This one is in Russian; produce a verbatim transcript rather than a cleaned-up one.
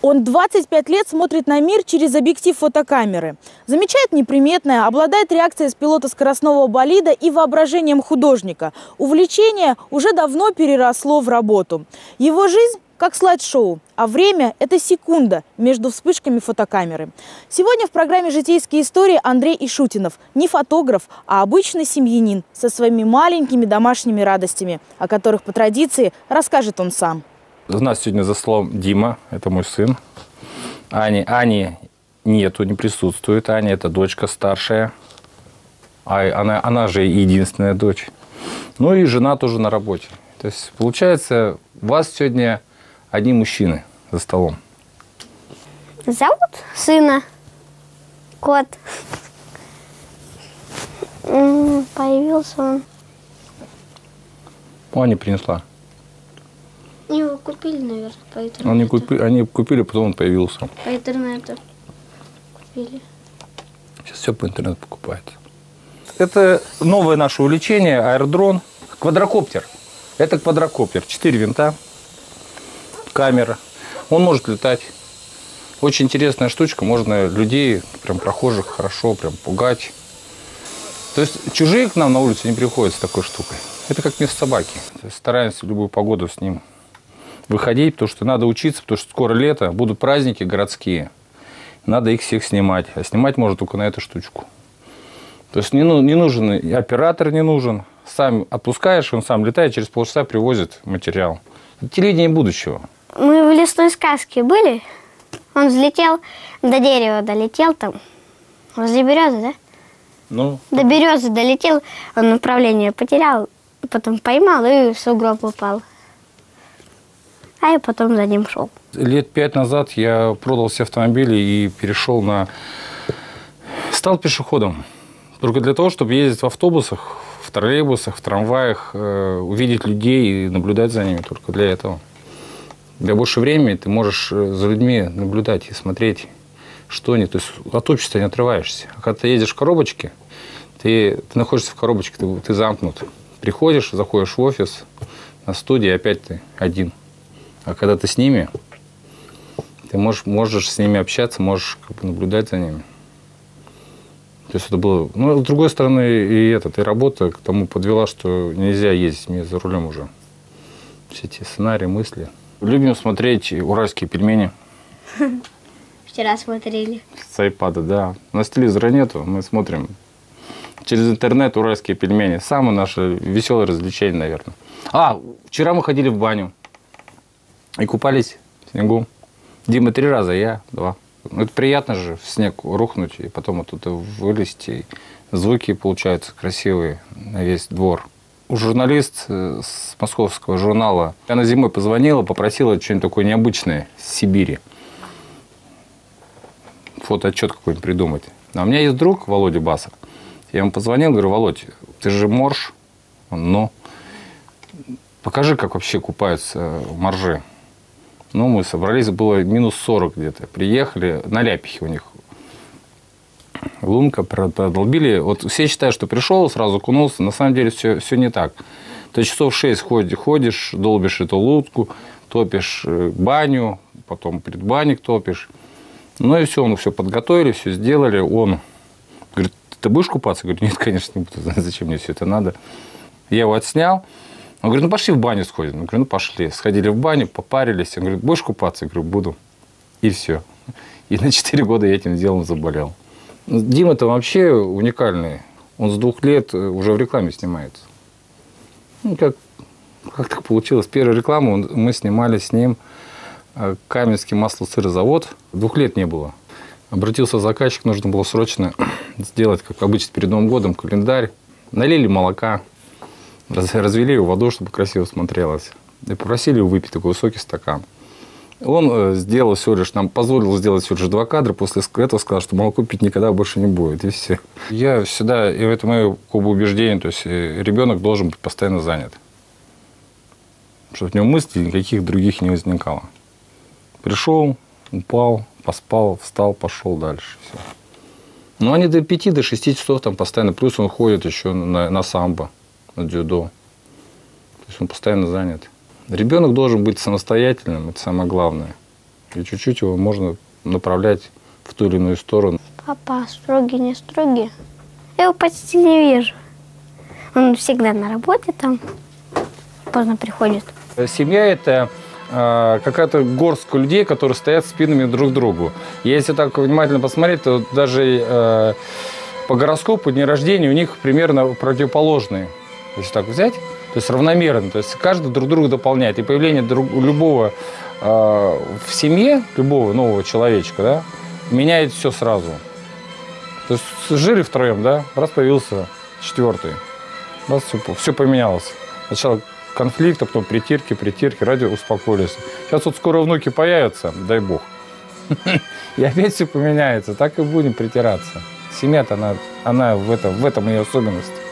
Он двадцать пять лет смотрит на мир через объектив фотокамеры. Замечает неприметное, обладает реакцией с пилота скоростного болида и воображением художника. Увлечение уже давно переросло в работу. Его жизнь как слайд-шоу, а время – это секунда между вспышками фотокамеры. Сегодня в программе «Житейские истории» Андрей Ишутинов. Не фотограф, а обычный семьянин со своими маленькими домашними радостями, о которых по традиции расскажет он сам. У нас сегодня за столом Дима, это мой сын. Ани, Ани нету, не присутствует. Аня – это дочка старшая. А она, она же единственная дочь. Ну и жена тоже на работе. То есть, получается, у вас сегодня одни мужчины за столом. Зовут сына Кот. Появился он. Аня принесла. Его купили, наверное, по интернету. Они купили, они купили, потом он появился. По интернету купили. Сейчас все по интернету покупается. Это новое наше увлечение, аэродрон. Квадрокоптер. Это квадрокоптер. Четыре винта, камера. Он может летать. Очень интересная штучка. Можно людей, прям прохожих, хорошо прям пугать. То есть чужие к нам на улице не приходят с такой штукой. Это как вместо собаки. То есть стараемся в любую погоду с ним выходить, потому что надо учиться, потому что скоро лето, будут праздники городские. Надо их всех снимать. А снимать можно только на эту штучку. То есть не, ну, не нужен оператор, не нужен. Сам отпускаешь, он сам летает, через полчаса привозит материал. Это телевидение будущего. Мы в лесной сказке были. Он взлетел, до дерева долетел там. Возле березы, да? Ну. До березы долетел, он направление потерял, потом поймал и в сугроб упал. А я потом за ним шел. Лет пять назад я продал все автомобили и перешел на... Стал пешеходом. Только для того, чтобы ездить в автобусах, в троллейбусах, в трамваях, э, увидеть людей и наблюдать за ними. Только для этого. Для больше времени ты можешь за людьми наблюдать и смотреть, что они. То есть от общества не отрываешься. А когда ты едешь в коробочке, ты, ты находишься в коробочке, ты, ты замкнут. Приходишь, заходишь в офис, на студии, опять ты один. А когда ты с ними, ты можешь, можешь с ними общаться, можешь как бы наблюдать за ними. То есть это было... Ну, с другой стороны, и, этот, и работа к тому подвела, что нельзя ездить мне за рулем уже. Все эти сценарии, мысли. Любим смотреть уральские пельмени. Вчера смотрели. С айпада, да. У нас телевизора нету, мы смотрим через интернет уральские пельмени. Самое наше веселое развлечение, наверное. А, вчера мы ходили в баню. И купались в снегу. Дима три раза, я два. Ну, это приятно же в снег рухнуть и потом оттуда вылезти. Звуки получаются красивые на весь двор. У журналист с московского журнала, она зимой позвонила, попросила что-нибудь такое необычное с Сибири. Фотоотчет какой-нибудь придумать. А у меня есть друг Володя Басов. Я ему позвонил, говорю: Володь, ты же морж? Он: ну, покажи, как вообще купаются моржи. Ну, мы собрались, было минус сорок где-то. Приехали, на Ляпихе у них лунка, продолбили. Вот все считают, что пришел, сразу окунулся. На самом деле все, все не так. То есть часов шесть ходишь, ходишь, долбишь эту лодку, топишь баню, потом предбанник топишь. Ну и все, мы все подготовили, все сделали. Он говорит: ты будешь купаться? Я говорю: нет, конечно, не буду. Зачем мне все это надо? Я его отснял. Он говорит: ну пошли в баню сходим. Я говорю: ну пошли. Сходили в баню, попарились. Он говорит: будешь купаться? Я говорю: буду. И все. И на четыре года я этим делом заболел. Дима-то вообще уникальный. Он с двух лет уже в рекламе снимается. Ну, как, как так получилось? Первую рекламу мы снимали с ним Каменский масло-сырозавод. Двух лет не было. Обратился заказчик, нужно было срочно сделать, как обычно, перед Новым годом календарь. Налили молока. Развели его водой, чтобы красиво смотрелось. И попросили его выпить такой высокий стакан. Он сделал всего лишь, нам позволил сделать всего лишь два кадра. После этого сказал, что молоко пить никогда больше не будет. И все. Я всегда, и это мое убеждение, то есть ребенок должен быть постоянно занят. Чтобы у него мыслей никаких других не возникало. Пришел, упал, поспал, встал, пошел дальше. Все. Но они до пяти, до шести часов там постоянно. Плюс он ходит еще на, на самбо. На дзюдо. То есть он постоянно занят. Ребенок должен быть самостоятельным, это самое главное. И чуть-чуть его можно направлять в ту или иную сторону. Папа строгий, не строгий. Я его почти не вижу. Он всегда на работе там, поздно приходит. Семья – это э, какая-то горстка людей, которые стоят спинами друг к другу. Если так внимательно посмотреть, то даже э, по гороскопу дни рождения у них примерно противоположные. Если так взять, то есть равномерно. То есть каждый друг друга дополняет. И появление друг, любого э, в семье, любого нового человечка, да, меняет все сразу. То есть жили втроем, да, раз появился четвертый. Раз все, все поменялось. Сначала конфликт, а потом притирки, притирки, ради успокоились. Сейчас вот скоро внуки появятся, дай бог. И опять все поменяется. Так и будем притираться. Семья-то, она, она в этом, в этом ее особенность.